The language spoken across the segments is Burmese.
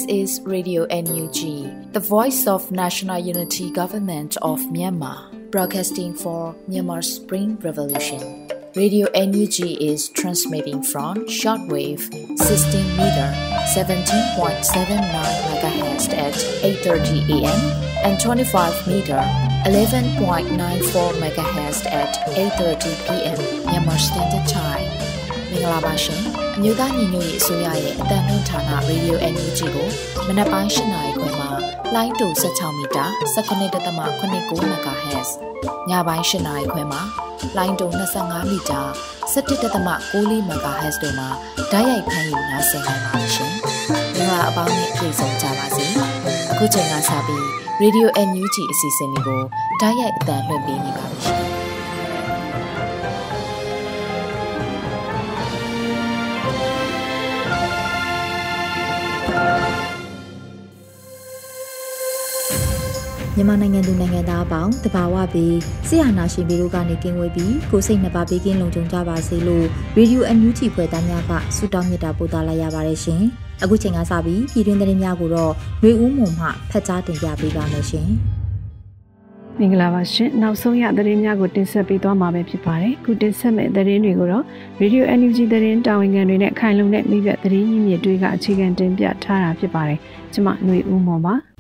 is Radio NUG, the voice of National Unity Government of Myanmar, broadcasting for Myanmar's Spring Revolution. Radio NUG is transmitting from shortwave 16 meter 17.79 MHz at 8:30 AM and 25 meter 11.94 MHz at 8:30 PM Myanmar Standard Time. မင်္ဂလာပါရှင်အမျိုးသားညီညွတ်ရေးအစိုးရရဲ့အသံလွှင့်ဌာန Radio NUG ကိုမနက်ပိုင်း8 နာရီခွဲမှာလိုင်းတူ16မီတာ19.89 MHz ညပိုင်း8 နာရီခွဲမှာလိုင်းတူ25မီတာ17.94 MHz တို့မှာဓာတ်ရိုက်ဖမ်းယူနားဆင်နိုင်ပါရှင်မင်္ဂလာအပေါင်းနဲ့ပြည့်စုံကြပါစေအခုချိန်ကစပြီး Radio NUG အစီအစဉ်လေးကိုဓာတ်ရိုက်အသံလွှင့်ပေးနေပါပြီရှင်မြန်မာနိုင်ငံသူနိုင်ငံသားအပေါင်းတဘာဝပြီးဆရာနာရှင်ပြည်တို့ကနေကင်းဝေးပြီးကိုစိတ်နှစ်ပါးဘေးကင်းလုံခြုံကြပါစေလို့ Radio NUG ဖွဲ့သားများကဆုတောင်းမေတ္တာပို့သလိုက်ရပါတယ်ရှင်။အခုချိန်ကစပြီးပြည်တွင်းသတင်းများကိုတော့ຫນွေဦးမွန်မှဖတ်ကြားတင်ပြပေးပါမယ်ရှင်။မင်္ဂလာပါရှင်။နောက်ဆုံးရသတင်းများကိုတင်ဆက်ပေးသွားမှာပဲဖြစ်ပါတယ်။ခုတင်ဆက်မယ့်သတင်းတွေကိုတော့ Radio NUG သတင်းတာဝန်ခံတွေနဲ့ခိုင်လုံတဲ့မိဘသတင်းရင်းမြစ်တွေကအခြေခံတင်ပြထားတာဖြစ်ပါတယ်။ကျွန်မຫນွေဦးမွန်ပါ။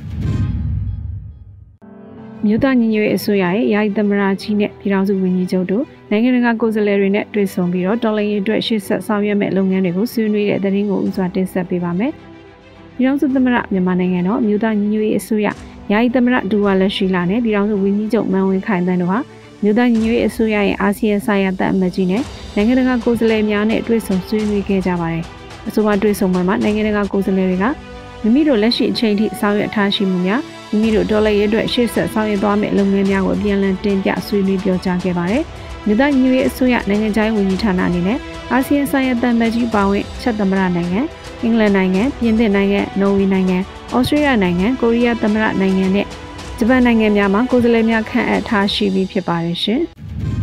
မြို့သားညီညွတ်ရေးအစိုးရရဲ့ယာယီသမ္မတကြီးနဲ့ပြည်ထောင်စုဝန်ကြီးချုပ်တို့နိုင်ငံတကာကိုယ်စားလှယ်တွေနဲ့တွေ့ဆုံပြီးတော့တော်လှန်ရေးအတွက်ရှေ့ဆက်ဆောင်ရွက်မဲ့လုပ်ငန်းတွေကိုဆွေးနွေးတဲ့သတင်းကိုဥစွာတင်ဆက်ပေးပါမယ်။ပြည်ထောင်စုသမ္မတမြန်မာနိုင်ငံတော်မြို့သားညီညွတ်ရေးအစိုးရယာယီသမ္မတဒူဝါလက်ရှိလာနဲ့ပြည်ထောင်စုဝန်ကြီးချုပ်မန်ဝင်းခိုင်တန်းတို့ဟာမြို့သားညီညွတ်ရေးအစိုးရရဲ့အာဆီယံဆိုင်ရာတပ်အမတ်ကြီးနဲ့နိုင်ငံတကာကိုယ်စားလှယ်များနဲ့တွေ့ဆုံဆွေးနွေးခဲ့ကြပါတယ်။အဆိုပါတွေ့ဆုံပွဲမှာနိုင်ငံတကာကိုယ်စားလှယ်တွေကမိမိတို့လက်ရှိအချိန်ထိဆောင်ရွက်ထားရှိမှုများမိမိတို့ဒေါ်လာရဲအတွက်ရှေ့ဆက်ဆောင်ရွက်သွားမယ့်လုပ်ငန်းများကိုအပြန်အလှန်တင်ပြဆွေးနွေးပြောကြားခဲ့ပါတယ်။မြို့သားညီညွတ်ရေးအစိုးရနိုင်ငံခြားရေးဝန်ကြီးဌာနအနေနဲ့အာဆီယံဆိုင်ရာတန်မတ်ကြီးပါဝင်ချက်သမ္မတနိုင်ငံအင်္ဂလန်နိုင်ငံပြင်သစ်နိုင်ငံနော်ဝေနိုင်ငံဩစတြေးလျနိုင်ငံကိုရီးယားသမ္မတနိုင်ငံနဲ့ဂျပန်နိုင်ငံများမှာကိုယ်စားလှယ်များခန့်အပ်ထားရှိပြီးဖြစ်ပါတယ်ရှင်။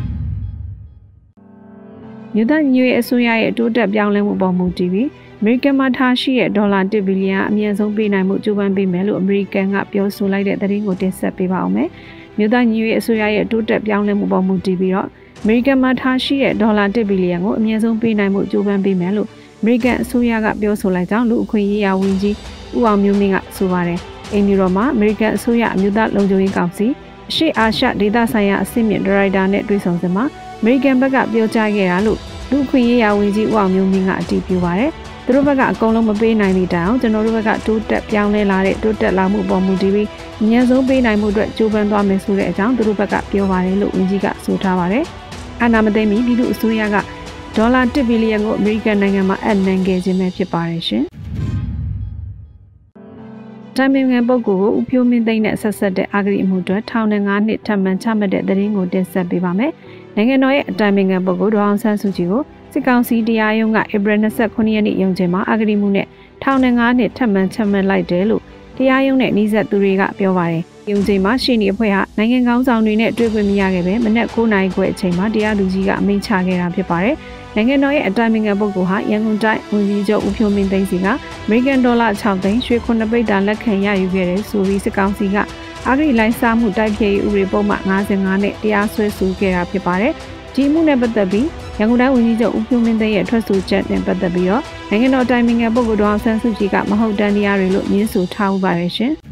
မြို့သားညီညွတ်ရေးအစိုးရရဲ့တိုးတက်ပြောင်းလဲမှုပေါ်မူတည်ပြီးအမေရိကန်မှာထားရှိတဲ့ဒေါ်လာ1ဘီလီယံအမြင့်ဆုံးပေးနိုင်မှုကြိုးပမ်းပေးမယ်လို့အမေရိကန်ကပြောဆိုလိုက်တဲ့သတင်းကိုတင်ဆက်ပေးပါအောင်မယ်။မြို့သားညီညွတ်ရေးအစိုးရရဲ့တိုးတက်ပြောင်းလဲမှုပေါ်မူတည်ပြီးတော့အမေရိကန်မှာထားရှိတဲ့ဒေါ်လာ1ဘီလီယံကိုအမြင့်ဆုံးပေးနိုင်မှုကြိုးပမ်းပေးမယ်လို့အမေရိကန်အစိုးရကပြောဆိုလိုက်ကြောင်းလူအခွင့်အရေးဝန်ကြီးဦးအောင်မျိုးမင်းကဆိုပါတယ်။အင်ဒီရောမှာအမေရိကန်အစိုးရအမျိုးသားလုံခြုံရေးကောင်စီအရှေ့အာရှဒေသဆိုင်ရာအဆင့်မြင့်ဒါရိုက်တာနဲ့တွေ့ဆုံစဉ်မှာအမေရိကန်ဘက်ကပြောကြားခဲ့တာလို့လူအခွင့်အရေးဝန်ကြီးဦးအောင်မျိုးမင်းကအတည်ပြုပါတယ်။သူတို့ဘက်ကအကုန်လုံးမပေးနိုင်သည့်တိုင်အောင်ကျွန်တော်တို့ဘက်ကတိုးတက်ပြောင်းလဲလာတဲ့တိုးတက်လာမှုပေါ်မူတည်ပြီးအញ្ញဆုံးပေးနိုင်မှုအတွက်ကြိုးပမ်းသွားမယ်ဆိုတဲ့အကြောင်းသူတို့ဘက်ကပြောပါတယ်လို့ဝန်ကြီးကဆိုထားပါတယ်။အာဏာမသိမ်းမီပြည်သူ့အစိုးရကဒေါ်လာ1ဘီလီယံကိုအမေရိကန်နိုင်ငံမှာအပ်နှံခဲ့ခြင်းပဲဖြစ်ပါတယ်ရှင်။တိုင်ပင်ခံပုဂ္ဂိုလ်ကိုဦးဖြိုးမင်းသိန်းနဲ့ဆက်ဆက်တဲ့အဂတိအမှုတွေထောင်နဲ့9 နှစ်ထပ်မံချမှတ်တဲ့သတင်းကိုတင်ဆက်ပေးပါမယ်။နိုင်ငံတော်ရဲ့အတိုင်ပင်ခံပုဂ္ဂိုလ်ဒေါ်အောင်ဆန်းစုကြည်ကိုစစ်ကောင်စီတရားရုံးကဧပြီ29ရက်နေ့ရုံးချိန်မှာအဂတိမှုနဲ့ထောင်နဲ့9 နှစ်ထပ်မံချမှတ်လိုက်တယ်လို့တရားရုံးနဲ့နှိစက်သူတွေကပြောပါတယ်။ရုံးချိန်မှာရှင်းနေအဖွဲ့ဟာနိုင်ငံကောင်းဆောင်တွေနဲ့တွေ့ခွင့်မရခဲ့ပဲမနက်9 နာရီခွဲအချိန်မှာတရားသူကြီးကအမိန့်ချခဲ့တာဖြစ်ပါတယ်။နိုင်ငံတော်ရဲ့အတိုင်ပင်ခံပုဂ္ဂိုလ်ဟာရန်ကုန်တိုင်းဝန်ကြီးချုပ်ဦးဖြိုးမင်းသိန်းစီကအမေရိကန်ဒေါ်လာ6သိန်းရွှေ9ပိဿာလက်ခံရယူခဲ့တယ်ဆိုပြီးစစ်ကောင်စီကအဂတိလိုက်စားမှုတိုက်ဖျက်ရေးဥပဒေပုံမှန်55နဲ့တရားစွဲဆိုခဲ့တာဖြစ်ပါတယ်။ဒီမှုနဲ့ပတ်သက်ပြီးရန်ကုန်တိုင်းဝန်ကြီးချုပ်ဦးဖြိုးမင်းသိန်းရဲ့ထွက်ဆိုချက်နဲ့ပတ်သက်ပြီးတော့နိုင်ငံတော်အတိုင်ပင်ခံပုဂ္ဂိုလ်ဒေါ်အောင်ဆန်းစုကြည်ကမဟုတ်တမ်းတရားတွေလို့ညင်းဆိုထားဥပါတယ်ရှင်။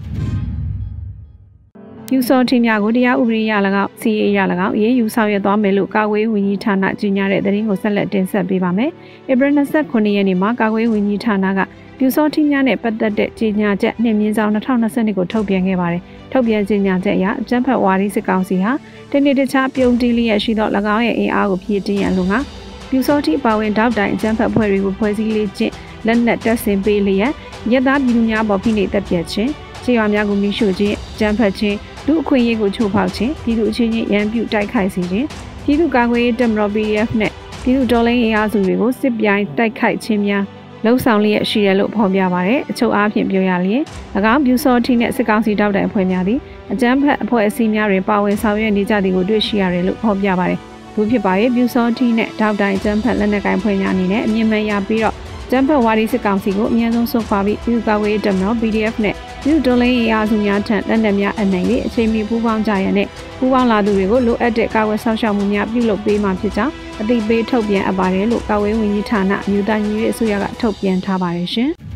ယူဆော်ထီများကိုတရားဥပဒေအရ၎င်းစီအေးရ၎င်းရေးယူဆောင်ရွက်သွားမယ်လို့ကာကွယ်ရေးဝန်ကြီးဌာနကြီးညာတဲ့သတင်းကိုဆက်လက်တင်ဆက်ပေးပါမယ်။ဧပြီ29ရက်နေ့မှာကာကွယ်ရေးဝန်ကြီးဌာနကယူဆော်ထီများနဲ့ပတ်သက်တဲ့ကြီးညာချက်နှင့်မြင်းဆောင်2022ကိုထုတ်ပြန်ခဲ့ပါတယ်။ထုတ်ပြန်ကြီးညာချက်အရအကြမ်းဖက်ဝါဒီစစ်ကောင်စီဟာတနေ့တခြားပြုံးတီးလျက်ရှိသော၎င်းရဲ့အင်အားကိုဖြည့်တင်းရန်လိုငါပြူစောတိပါဝင်တောက်တိုင်အကြမ်းဖက်ဖွဲ့တွေကိုဖွဲ့စည်းလေ့ကျင့်လက်နက်တပ်ဆင်ပေးလျက်ရဲသားပြည်သူများပေါ်ဖိနှိပ်တပ်ပြတ်ခြင်းခြေရွာများကိုမိရှုခြင်းအကြမ်းဖက်ခြင်းလူအခွင့်အရေးကိုချိုးဖောက်ခြင်းပြည်သူအချင်းချင်းရန်ပြုတိုက်ခိုက်စေခြင်းပြည်သူ့ကာကွယ်ရေးတပ်မတော် PDF နဲ့ပြည်သူ့တော်လှန်ရေးအားစုတွေကိုစစ်ပြိုင်တိုက်ခိုက်ခြင်းများလှုံ့ဆော်လျက်ရှိတယ်လို့ဖော်ပြပါတယ်အချုပ်အားဖြင့်ပြောရလျင်၎င်းပြူစောတိနဲ့စစ်ကောင်စီတောက်တိုင်အဖွဲ့များသည်အကြမ်းဖက်အဖွဲ့အစည်းများတွင်ပါဝင်ဆောင်ရွက်နေကြသည်ကိုတွေ့ရှိရတယ်လို့ဖော်ပြပါတယ်။ဘူးဖြစ်ပါရဲ့ပြူစောတိနဲ့တောက်တိုင်အကြမ်းဖက်လက်နက်ကိုင်ဖွဲ့များအနေနဲ့အမြင့်မှန်ရပြီးတော့အကျန်းဖက်ဝါဒီစစ်ကောင်စီကိုအမြန်ဆုံးဆုတ်ခွာပြီးပြည်သူ့ကာကွယ်ရေးတပ်မတော် PDF နဲ့ပြည်သူ့တော်လှန်ရေးအားစုများထံလက်နက်များအနှံ့ပြီးအချိန်မီပူးပေါင်းကြရတဲ့ပူးပေါင်းလာသူတွေကိုလိုအပ်တဲ့ကာကွယ်ဆောင်ရှောက်မှုများပြုလုပ်ပေးမှဖြစ်ကြောင်းအသိပေးထုတ်ပြန်အပ်ပါတယ်လို့ကာကွယ်ရေးဝန်ကြီးဌာနအမျိုးသားညီညွတ်ရေးအစိုးရကထုတ်ပြန်ထားပါတယ်ရှင်။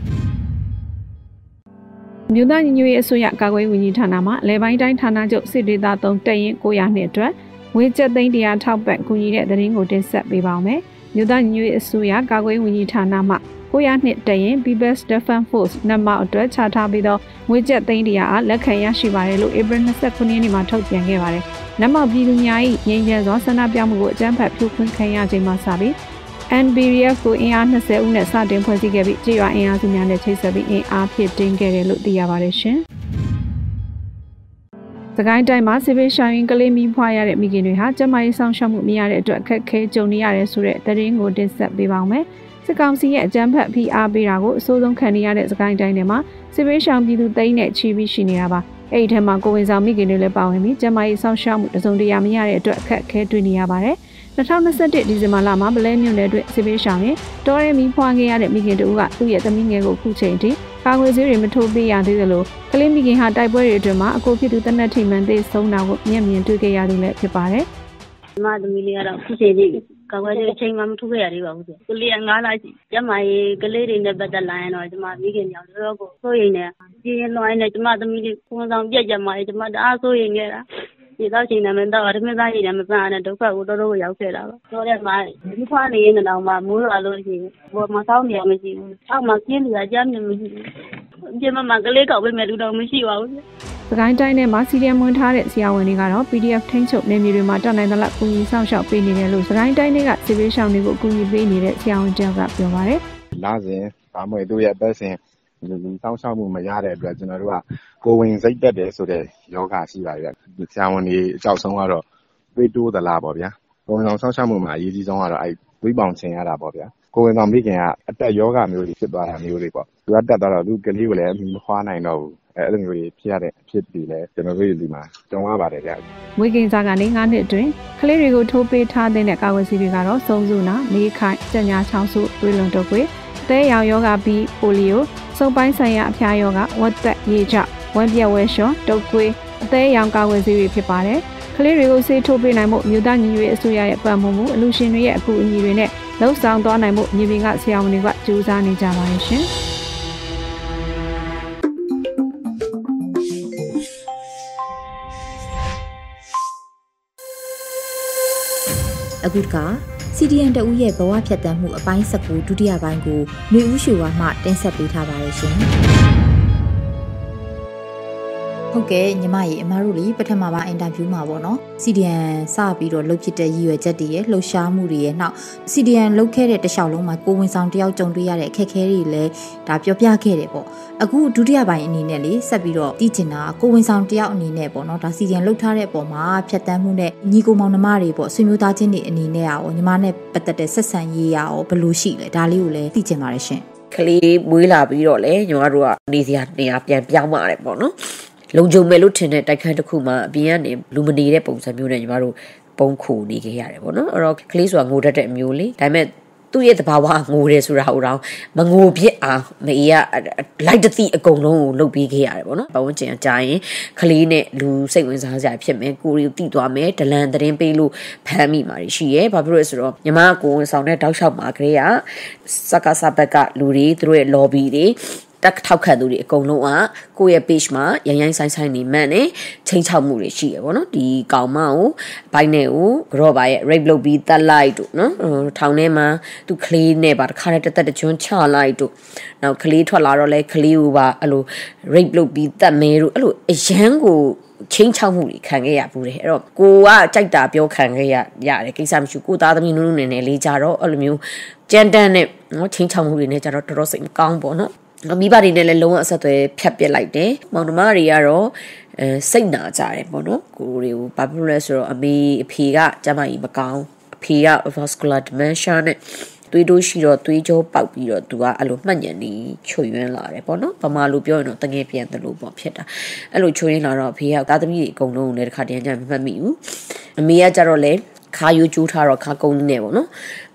မြို့သားညီညွတ်ရေးအစိုးရကာကွယ်ရေးဝန်ကြီးဌာနမှလေပိုင်းတိုင်းဌာနချုပ်စစ်ဒေသ3တပ်ရင်း900နှစ်အတွက်ငွေကျပ်သိန်း100ထောက်ပံ့ကူညီတဲ့သတင်းကိုတင်ဆက်ပေးပါောင်းမယ်။မြို့သားညီညွတ်ရေးအစိုးရကာကွယ်ရေးဝန်ကြီးဌာနမှ900နှစ်တပ်ရင်း People's Defense Force နံပါတ်အတွက်ချထားပြီးတော့ငွေကျပ်သိန်း100အားလက်ခံရရှိပါတယ်လို့ April 29ရက်နေ့မှာထုတ်ပြန်ခဲ့ပါတယ်။နံပါတ်ပြည်သူများ၏ငြိမ်းချမ်းစွာဆန္ဒပြမှုကိုအကြမ်းဖက်ဖြိုခွင်းခံရချိန်မှစပြီးNBRF ကိုအင်အား20ဦးနဲ့စတင်ဖွဲ့စည်းခဲ့ပြီးကြေးရွာအင်အားစုများနဲ့ချိတ်ဆက်ပြီးအင်အားဖြည့်တင်းခဲ့တယ်လို့သိရပါတယ်ရှင်။စကိုင်းတိုင်းမှာစစ်ပေးရှောင်းရင်ကလေးမီးဖွားရတဲ့မိခင်တွေဟာကျန်းမာရေးဆောင်ရှောက်မှုမရတဲ့အတွက်အခက်အခဲကြုံနေရတယ်ဆိုတဲ့သတင်းကိုတင်ဆက်ပေးပါောင်းမယ်။စစ်ကောင်စီရဲ့အကြမ်းဖက်ဖိအားပေးတာကိုအဆိုးဆုံးခံနေရတဲ့စကိုင်းတိုင်းထဲမှာစစ်ပေးရှောင်းပြည်သူသိန်းနဲ့ချီပြီးရှိနေတာပါ။အဲ့ဒီထဲမှာကိုဝင်ဆောင်မိခင်တွေလည်းပါဝင်ပြီးကျန်းမာရေးဆောင်ရှောက်မှုတစုံတရာမရတဲ့အတွက်အခက်အခဲတွေ့နေရပါတယ်။2021ဒီဇင်ဘာလမှာဗလဲမြို့နယ်အတွင်းစစ်ပေးရှောင်းရင်တော်ရဲမီးဖွားခဲ့ရတဲ့မိခင်တို့ကသူ့ရဲ့သမီးငယ်ကိုခုချိန်ထိကာကွယ်ဆေးတွေမထိုးပေးရသေးသလိုကလေးမိခင်ဟာတိုက်ပွဲတွေအတွင်းမှာအကိုဖြစ်သူတနက်ထိမှန်သေးဆုံးတာကိုမျက်မြင်တွေ့ခဲ့ရသူလည်းဖြစ်ပါတယ်။ကျမသမီးလေးကတော့ခုချိန်ထိကာကွယ်ဆေးအချိန်မှမထိုးခဲ့ရသေးပါဘူး။ကလေးက9လရှိကျမရေးကလေးတွေနဲ့ပတ်သက်လာရင်တော့ကျမမိခင်ကြောင့်တော်တော်ကိုစိုးရိမ်နေ။ပြင်းလွှိုင်းနေကျမသမီးလေးခွန်ဆောင်ပြက်ကြမှာကျမတအားစိုးရိမ်နေတာ။ဒီတော့ချိန်နဲ့မတော့အထမသားကြီးနဲ့မပန်းနဲ့ဒုက္ခကိုတော်တော်ရောက်ခဲ့တာပါ။ဆိုတော့မှဒီဖွားနေရင်တော့မှမိုးရွာလို့ရှိရင်ဘောမဆောင်နေရမရှိဘူး။အောက်မှာပြင်းနေတာကြားမြင်မရှိဘူး။ပြင်းမကလေးကောက်ပေးမဲ့လူတော့မရှိပါဘူး။စကိုင်းတိုင်းထဲမှာ CDM ဝင်ထားတဲ့ဆရာဝန်တွေကတော့ PDF ထိန်းချုပ်နယ်မြေတွေမှာတက်နိုင်သလောက်ကူညီဆောင်ရှောက်ပေးနေတယ်လို့စကိုင်းတိုင်းတွေကစစ်ပေးရှောင်းတွေကိုကူညီပေးနေတဲ့ဆရာဝန်တယောက်ကပြောပါတယ်။လစဉ်ဒါမှမဟုတ်သူရဲ့ပတ်စဉ်လူစောင့်ရှောက်မှုမရတဲ့အတွက်ကျွန်တော်တို့ကကိုဝင်စိတ်တက်တယ်ဆိုတဲ့ယောဂရှိပါရဲ့ဆရာဝန်တွေအကြောက်ဆုံးကတော့တွေးတိုးသလားပေါ့ဗျာကိုဝင်ဆောင်စောင့်ရှောက်မှုမှာအရေးကြီးဆုံးကတော့တွေးပေါင်ချင်ရတာပေါ့ဗျာကိုဝင်ဆောင်မိခင်ကအတက်ယောဂမျိုးတွေဖြစ်သွားတာမျိုးတွေပေါ့သူကတက်သွားတော့သူကလေးကိုလည်းမခွာနိုင်တော့ဘူးအဲ့လိုမျိုးတွေဖြစ်ရတဲ့အဖြစ်တွေလည်းကျွန်တော်တို့ဒီမှာကြုံရပါတယ်ဗျာဝေကင်းစားကနေ9နှစ်အတွင်းကလေးတွေကိုထိုးပေးထားတဲ့ကာကွယ်ဆေးတွေကတော့စုံစုနာလေးခိုင်ကြက်ညာချောင်းစုတွေးလွန်တော့ကွေသဲရောင်ယောဂဘီပိုလီယိုစုံပိုင်းဆိုင်ရာအဖျားယောဂဝက်သက်ရေကျဝမ်းပြက်ဝဲလျှော်တုပ်ကွေးအသေးရောင်ကာကွယ်ဆေးတွေဖြစ်ပါတယ်။ကလေးတွေကိုဆေးထိုးပေးနိုင်မှုမြို့သားညီညွတ်ရေးအစိုးရရဲ့ပံ့ပိုးမှုအလူရှင်တွေရဲ့အကူအညီတွေနဲ့လှုပ်ဆောင်သွားနိုင်မှုမြေပြင်ကဆရာဝန်တွေကကြိုးစားနေကြပါတယ်ရှင်။အခုကCDM တဦးရဲ့ဘဝဖြတ်သန်းမှုအပိုင်း19ဒုတိယပိုင်းကိုနေဦးရှိုဝါမှတင်ဆက်ပေးထားပါတယ်ရှင်။ဟုတ်ကဲ့ညီမကြီးအမားတို့လေပထမပိုင်းအင်တာဗျူးမှာပေါ့နော် CDM စပြီးတော့လုပ်ဖြစ်တဲ့ရည်ရွယ်ချက်တွေရဲ့လှုပ်ရှားမှုတွေရဲ့နောက် CDM လုပ်ခဲ့တဲ့တစ်လျှောက်လုံးမှာကိုဝင်ဆောင်တယောက်ကြုံတွေ့ရတဲ့အခက်အခဲတွေလည်းဒါပြောပြခဲ့တယ်ပေါ့အခုဒုတိယပိုင်းအနေနဲ့လေဆက်ပြီးတော့တည်ကျင်တာကိုဝင်ဆောင်တယောက်အနေနဲ့ပေါ့နော်ဒါ CDM လုပ်ထားတဲ့အပေါ်မှာဖြတ်တန်းမှုနဲ့ညီကိုမောင်နှမတွေပေါ့ဆွေမျိုးသားချင်းတွေအနေနဲ့ရောညီမနဲ့ပတ်သက်တဲ့ဆက်ဆံရေးရောဘယ်လိုရှိလဲဒါလေးကိုလည်းသိချင်ပါတယ်ရှင်ကလေးမွေးလာပြီးတော့လေညီမတို့ကနေစရာနေရာပြန်ပြောင်းပါတယ်ပေါ့နော်လုံခြုံမယ်လို့ထင်တဲ့တိုက်ခန်းတစ်ခုမှာအပြင်ကနေလူမနေတဲ့ပုံစံမျိုးနဲ့ညီမတို့ပုံခိုနေခဲ့ရတယ်ပေါ့နော်အဲ့တော့ကလေးဆိုတာငိုတတ်တဲ့အမျိုးလေးဒါပေမဲ့သူ့ရဲ့သဘာဝငိုတယ်ဆိုတာဟိုတော့မငိုဖြစ်အောင်မေကလိုက်တသိအကုန်လုံးကိုလုပ်ပေးခဲ့ရတယ်ပေါ့နော်ပတ်ဝန်းကျင်အကြရင်ကလေးနဲ့လူစိတ်ဝင်စားစရာဖြစ်မယ်ကိုရီကိုတိသွားမယ်ဒလန်သတင်းပေးလို့ဖမ်းမိမှာရှိရဲဘာဖြစ်လို့လဲဆိုတော့ညီမကိုဝင်ဆောင်တဲ့တောက်လျှောက်မှာကလေးကစကားစဘက်ကလူတွေသူတို့ရဲ့ lobby တွေတက်ထောက်ခံသူတွေအကုန်လုံးကကိုယ့်ရဲ့ page မှာရိုင်းဆိုင်နေမှန်းနဲ့ချိန်ချောက်မှုတွေရှိရပေါ့နော်ဒီကောင်မကိုဘိုင်းနဲ့ကိုကြော့ပါရဲ့ rape လုပ်ပြီးတက်လိုက်တို့နော်ထောင်ထဲမှာသူကလေးနဲ့ပါတခါတည်းတက်ကျွန်းချလိုက်တို့နောက်ကလေးထွက်လာတော့လဲကလေးကိုပါအဲ့လို rape လုပ်ပြီးတက်မဲတို့အဲ့လိုအရန်ကိုချင်းချောက်မှုတွေခံခဲ့ရဘူးတယ်အဲ့တော့ကိုကကြိုက်တာပြောခံခဲ့ရတယ်ကိစ္စမရှိကိုသားသမီးနုနုနဲ့လေးကြတော့အဲ့လိုမျိုးကြမ်းတမ်းနဲ့နော်ချင်းချောက်မှုတွေနဲ့ကြတော့တော်တော်စိတ်မကောင်းပေါ့နော်မိဘတွေနဲ့လည်းလုံးဝအဆက်အသွယ်ဖြတ်ပစ်လိုက်တယ်မောင်နှမတွေကတော့စိတ်နာကြတယ်ပေါ့နော်ကိုတွေကိုဘာဖြစ်လို့လဲဆိုတော့အမေအဖေကကျမကြီးမကောင်းအဖေက vascular dementia နဲ့သွေးတိုးရှိတော့သွေးကြောပေါက်ပြီးတော့သူကအဲ့လိုမှတ်ညံနေချွေယွင်းလာတယ်ပေါ့နော်ပမာလိုပြောရင်တော့တငယ်ပြန်တယ်လို့ပေါ့ဖြစ်တာအဲ့လိုချွေယွင်းလာတော့အဖေကသားသမီးတွေအကုန်လုံးလည်းတစ်ခါတည်းညမမှတ်မိဘူးအမေကကြတော့လေခါယူကျူးထားတော့ခါကုန်းနေပေါ့နော်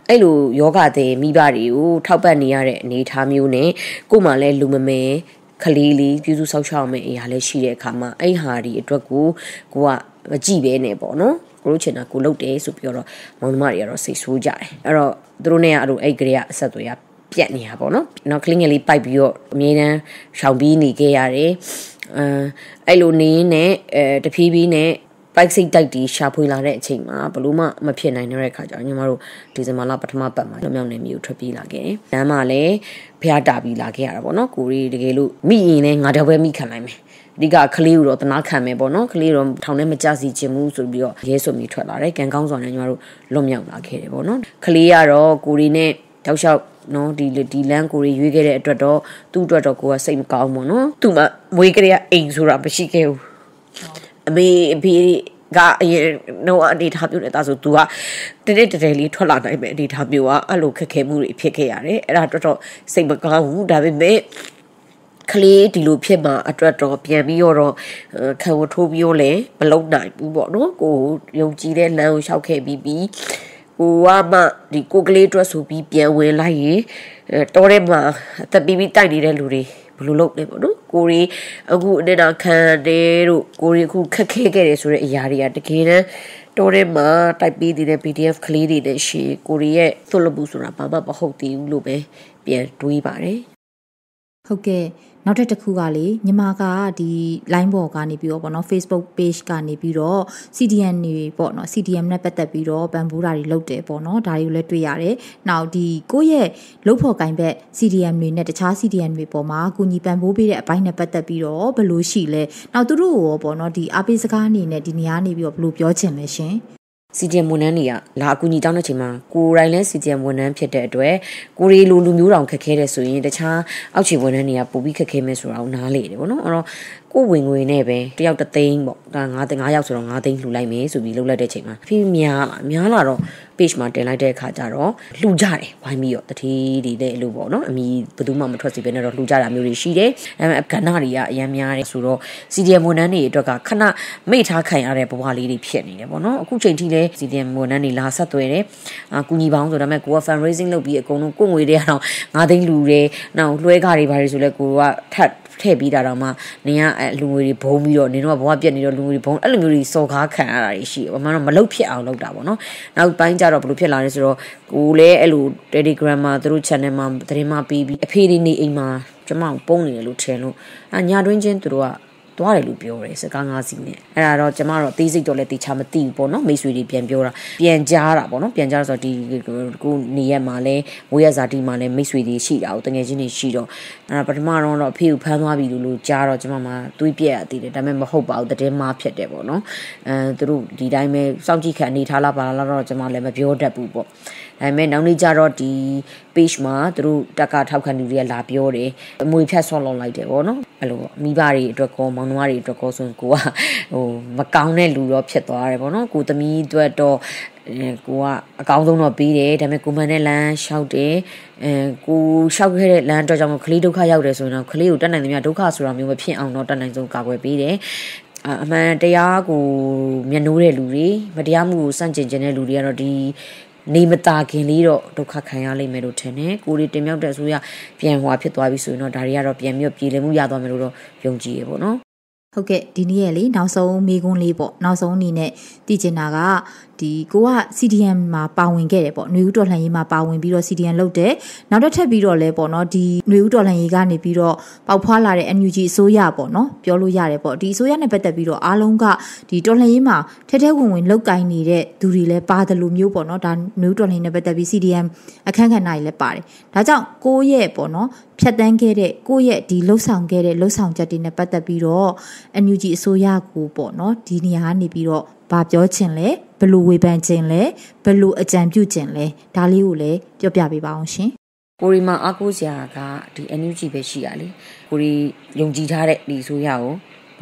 အဲ့လိုယောဂတဲ့မိဘတွေကိုထောက်ပံ့နေရတဲ့အနေအထားမျိုးနဲ့ကို့မှာလည်းလူမမဲခလေးလေးပြုစုဆောက်ရှောက်မယ်အရာလည်းရှိတဲ့အခါမှာအဲ့ဟာဒီအတွက်ကိုကမကြည့်ပဲနဲ့ပေါ့နော်ကိုတို့ချင်တာကိုလုပ်တယ်ဆိုပြီးတော့မောင်နှမတွေကတော့စိတ်ဆိုးကြတယ်အဲ့တော့သူတို့နဲ့အဲ့ကလေးကအဆက်အသွယ်ပြတ်နေတာပေါ့နော်နောက်ကလင်းငယ်လေးပိုက်ပြီးတော့အမြဲတမ်းရှောင်ပြီးနေခဲ့ရတယ်အဲ့လိုနေနဲ့တဖြည်းဖြည်းနဲ့ပိုက်စိတ်တိုက်တီရှာဖွေလာတဲ့အချိန်မှာဘလို့မှမဖြစ်နိုင်တဲ့အခါကျတော့ညီမတို့ဒီဇင်ဘာလပထမပတ်မှာမြောက်နေမျိုးထွက်ပြေးလာခဲ့တယ်။လမ်းမှာလည်းဖျားတာပြီးလာခဲ့ရတာပေါ့နော်။ကိုရီတကယ်လို့မိရင်လည်းငါတော့ပဲမိခံနိုင်မယ်။ဒီကကလေးကိုတော့တနာခံမယ်ပေါ့နော်။ကလေးတော့ထောင်ထဲမကြစီချင်ဘူးဆိုပြီးတော့ရဲဆိုပြီးထွက်လာတယ်။ကန်ကောင်းစွာနဲ့ညီမတို့လွတ်မြောက်လာခဲ့တယ်ပေါ့နော်။ကလေးကတော့ကိုရီနဲ့တောက်လျှောက်နော်ဒီလမ်းကိုရီရွေးခဲ့တဲ့အတွက်တော့သူ့အတွက်တော့ကိုကစိတ်မကောင်းဘူးနော်။သူ့မှာမွေးကလေးကအိမ်ဆိုတာမရှိခဲ့ဘူး။အဖေကအရင်တော့အနေထားမျိုးနဲ့ဒါဆို तू ကတည်းလေးထွက်လာနိုင်မယ်အနေထားမျိုးကအဲ့လိုခက်ခဲမှုတွေဖြစ်ခဲ့ရတယ်အဲ့ဒါတော့စိတ်မကောင်းဘူးဒါပေမဲ့ကလေးဒီလိုဖြစ်မှာအတွက်တော့ပြန်ပြီးတော့ခံဝထိုးပြီးတော့လည်းမလုံနိုင်ဘူးပေါ့နော်ကိုယုံကြည်တဲ့လမ်းကိုလျှောက်ခဲ့ပြီးကိုကမှဒီကိုကလေးအတွက်ဆိုပြီးပြန်ဝင်လိုက်ရင်တော်ထဲမှာအသက်ပြီးတိုက်နေတဲ့လူတွေဘယ်လိုလုပ်လဲပေါ့နော်ကိုရီအခုအနေနဲ့ခံတယ်တို့ကိုရီအခုခက်ခဲခဲ့တယ်ဆိုတဲ့အရာတွေကတကယ်တမ်းတော်ထဲမှာတိုက်ပေးနေတဲ့ PDF ကလေးတွေနဲ့ရှေ့ကိုရီရဲ့သွတ်လဘူးဆိုတာဘာမှမဟုတ်သေးဘူးလို့ပဲပြန်တွေးပါတယ်ဟုတ်ကဲ့နောက်တစ်ခုကလေညီမကဒီ line ပေါ်ကနေပြီးတော့ပေါ့နော် Facebook page ကနေပြီးတော့ CDM တွေပေါ့နော် CDM နဲ့ပတ်သက်ပြီးတော့ပံ့ပိုးတာတွေလုပ်တယ်ပေါ့နော်ဒါတွေကိုလည်းတွေ့ရတယ်။နောက်ဒီကိုယ့်ရဲ့လုပ်ဖို့ကိုင်ဘက် CDM တွေနဲ့တခြား CDM တွေပေါ်မှာကိုညီပံ့ပိုးပေးတဲ့အပိုင်းနဲ့ပတ်သက်ပြီးတော့ဘယ်လိုရှိလဲ။နောက်သူတို့ရောပေါ့နော်ဒီအားပေးစကားအနေနဲ့ဒီနေရာနေပြီးတော့ဘယ်လိုပြောချင်လဲရှင်။ CDM ဝန်ထမ်းတွေကလာအကူအညီတောင်းတဲ့ချိန်မှာကိုယ်တိုင်လည်း CDM ဝန်ထမ်းဖြစ်တဲ့အတွက်ကိုရီလူမျိုးတောင်ခက်ခဲတယ်ဆိုရင်တခြားအောက်ခြေဝန်ထမ်းတွေကပိုပြီးခက်ခဲမယ်ဆိုတာကိုနားလေတယ်ပေါ့နော်အဲ့တော့ကိုဝင်ငွေနဲ့ပဲတယောက်3သိန်းပေါ့ဒါ9ယောက်ဆိုတော့9သိန်းလှူလိုက်မယ်ဆိုပြီးလှုပ်လိုက်တဲ့ချိန်မှာဖိများလာတော့ page မှာတင်လိုက်တဲ့အခါကျတော့လှူကြတယ်ဝိုင်းပြီးတော့တတိတွေလည်းလို့ပေါ့နော်အမီဘယ်သူမှမထွက်စီပဲနဲ့တော့လှူကြတာမျိုးတွေရှိတယ်ဒါပေမဲ့ကဏ္ဍတွေကအများများတယ်ဆိုတော့ CDM ဝန်ထမ်းတွေအတွက်ကခဏမိတ်ထားခံရတဲ့ဘဝလေးတွေဖြစ်နေတယ်ပေါ့နော်အခုချိန်ထိလည်း CDM ဝန်ထမ်းတွေလာဆက်သွယ်တယ်ကူညီပေါင်းဆိုဒါပေမဲ့ကိုက fundraising လုပ်ပြီးအကုန်လုံးကိုငွေတွေကတော့9သိန်းလှူတယ်နောက်လွှဲကားတွေဘာတွေဆိုလဲကိုကထပ်ထည့်ပြီးတာတော့မှနင်ကလူငွေတွေဘုံပြီးတော့နင်တို့ကဘဝပြက်နေတော့လူငွေတွေဘုံအဲ့လိုမျိုးတွေစော်ကားခံရတာတွေရှိတယ်။ဘာမှတော့မလုပ်ဖြစ်အောင်လုပ်တာပေါ့နော်။နောက်ပိုင်းကျတော့ဘယ်လိုဖြစ်လာလဲဆိုတော့ကိုလည်းအဲ့လို Telegram မှာသူတို့ channel မှာသတင်းမှာပြီးပြီးအဖေတွေနေအိမ်မှာကျမကိုပုံနေတယ်လို့ထင်လို့ညာတွင်းချင်းသူတို့ကသွားတယ်လို့ပြောတယ်စကား5စီနဲ့အဲ့ဒါတော့ကျမတော့အသေးစိတ်တော့လည်းတေချာမသိဘူးပေါ့နော်မိတ်ဆွေတွေပြန်ပြောတာပြန်ကြားတာပေါ့နော်ပြန်ကြားဆိုတော့ဒီကိုနေရက်မှာလဲမိုးရဇာတိမှာလဲမိတ်ဆွေတွေရှိတာကိုတကယ်ချင်းတွေရှိတော့အဲ့ဒါပထမတော့အဖေကိုဖမ်းသွားပြီလို့ကြားတော့ကျမမှာတွေးပြက်ရသေးတယ်ဒါပေမဲ့မဟုတ်ပါဘူးတည်င်းမဖြစ်တယ်ပေါ့နော်သူတို့ဒီတိုင်းပဲစောင့်ကြည့်ခံအနေထားလားပါလားတော့ကျမလည်းမပြောတတ်ဘူးပေါ့ဒါပေမဲ့နောက်နေ့ကျတော့ဒီ page မှာသူတို့တက်ကထောက်ခံသူတွေကလာပြောတယ်အမွေဖြတ်ဆော့လောက်လိုက်တယ်ပေါ့နော်အဲ့လိုမိဘတွေအတွက်ကောမောင်နှမတွေအတွက်ကောဆိုရင်ကိုကမကောင်းတဲ့လူတော့ဖြစ်သွားတယ်ပေါ့နော်ကိုသမီးအတွက်တော့ကိုကအကောင်းဆုံးတော့ပြီးတယ်ဒါပေမဲ့ကိုမန်နဲ့လမ်းလျှောက်တယ်ကိုလျှောက်ခဲ့တဲ့လမ်းတော့ကြောင့်ကလေးဒုက္ခရောက်တယ်ဆိုရင်တော့ကလေးကိုတတ်နိုင်သမျှဒုက္ခဆိုတာမျိုးမဖြစ်အောင်တော့တတ်နိုင်ဆုံးကာကွယ်ပေးတယ်အမှန်တရားကိုမျက်နှိုးတဲ့လူတွေမတရားမှုကိုစန့်ကျင်တဲ့လူတွေကတော့ဒီနေမတာခင်လေးတော့ဒုက္ခခံရလိမ့်မယ်လို့ထင်တယ်ကိုရီတင်မြောက်တဲ့အစိုးရပြန်ဟွာဖြစ်သွားပြီဆိုရင်တော့ဒါတွေကတော့ပြန်ပြီးပြည်လည်မှုရသွားမယ်လို့တော့ယုံကြည်ရပေါ့နော်ဟုတ်ကဲ့ဒီနေ့ရဲ့လေနောက်ဆုံးမေးခွန်းလေးပေါ့နောက်ဆုံးအနေနဲ့သိချင်တာကဒီကိုက CDM မှာပါဝင်ခဲ့တယ်ပေါ့ຫນွေဦးတော်လှန်ရေးမှာပါဝင်ပြီးတော့ CDM လုပ်တယ်နောက်ထပ်ပြီးတော့လဲပေါ့နော်ဒီຫນွေဦးတော်လှန်ရေးကနေပြီးတော့ပေါက်ဖွာလာတဲ့ NUG အစိုးရပေါ့နော်ပြောလို့ရတယ်ပေါ့ဒီအစိုးရနဲ့ပတ်သက်ပြီးတော့အားလုံးကဒီတော်လှန်ရေးမှာထဲဝင်လောက်ကင်နေတဲ့သူတွေလည်းပါတယ်လို့မျိုးပေါ့နော်ဒါຫນွေဦးတော်လှန်ရေးနဲ့ပတ်သက်ပြီး CDM အခန်းကဏ္ဍတွေလည်းပါတယ်ဒါကြောင့်ကိုရဲ့ပေါ့နော်ဖြတ်တန်းခဲ့တဲ့ကိုရဲ့ဒီလှုပ်ဆောင်ခဲ့တဲ့လှုပ်ဆောင်ချက်တွေနဲ့ပတ်သက်ပြီးတော့ NUG အစိုးရကိုပေါ့နော်ဒီနေရာကနေပြီးတော့ဘာပြောချင်လဲဘယ်လိုဝေဖန်ချင်လဲဘယ်လိုအကြံပြုချင်လဲဒါလေးကိုလည်းပြောပြပေးပါအောင်ရှင်ကိုရီမှာအားကိုးစရာကဒီ NUG ပဲရှိရလေကိုရီယုံကြည်ထားတဲ့ဒီအစိုးရကိုဘ